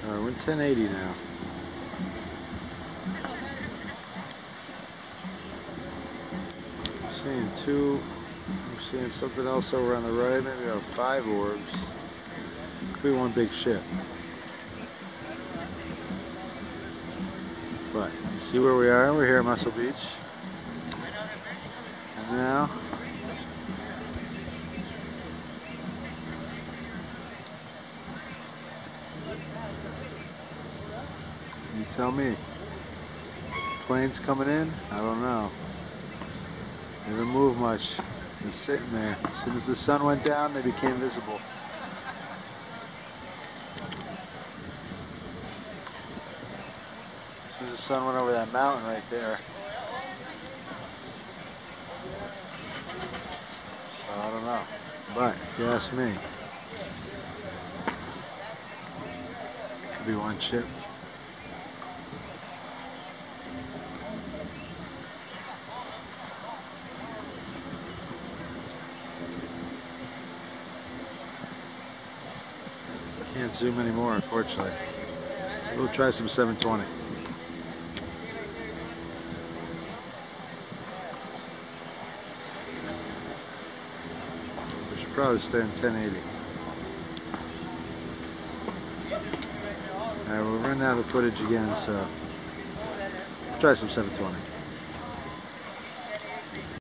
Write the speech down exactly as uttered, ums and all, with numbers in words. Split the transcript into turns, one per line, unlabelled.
Alright, we're in ten eighty now. I'm seeing two. I'm seeing something else over on the right. Maybe about five orbs. Could be one big ship. But you see where we are? We're here at Muscle Beach. And now you tell me. Planes coming in? I don't know. They didn't move much. They're sitting there. As soon as the sun went down, they became visible. As soon as the sun went over that mountain right there. So I don't know. But if you ask me, could be one ship. Can't zoom anymore, unfortunately. We'll try some seven twenty. We should probably stay in ten eighty. Alright, we'll run out of footage again, so try some seven twenty.